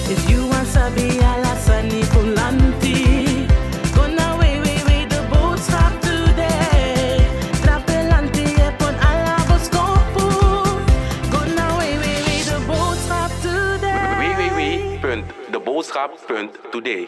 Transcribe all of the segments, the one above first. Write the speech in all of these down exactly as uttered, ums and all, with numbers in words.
If you want sabi alasani kulanti. Gonna way, way, way, de boodschap today. Trapelanti epon alla boskopu. Gonna way, way, way, de boodschap today. w w w punt de boodschap punt today.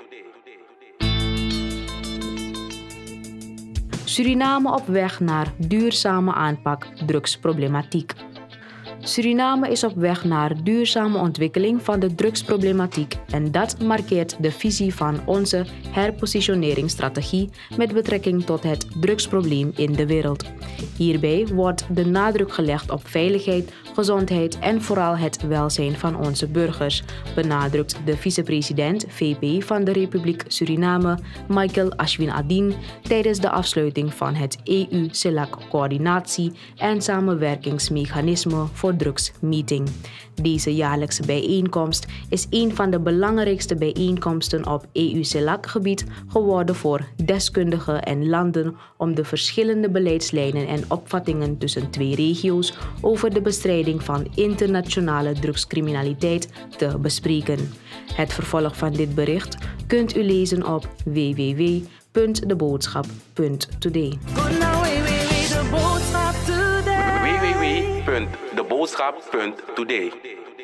Suriname op weg naar duurzame aanpak drugsproblematiek. Suriname is op weg naar duurzame ontwikkeling van de drugsproblematiek en dat markeert de visie van onze herpositioneringsstrategie met betrekking tot het drugsprobleem in de wereld. Hierbij wordt de nadruk gelegd op veiligheid, gezondheid en vooral het welzijn van onze burgers, benadrukt de vicepresident V P van de Republiek Suriname, Michael Ashwin-Adin, tijdens de afsluiting van het E U-C E L A C-coördinatie- en samenwerkingsmechanisme voor drugsmeeting. Deze jaarlijkse bijeenkomst is een van de belangrijkste bijeenkomsten op E U-C E L A C-gebied geworden voor deskundigen en landen om de verschillende beleidslijnen en opvattingen tussen twee regio's over de bestrijding van internationale drugscriminaliteit te bespreken. Het vervolg van dit bericht kunt u lezen op w w w punt de boodschap punt today. w w w punt de boodschap punt today.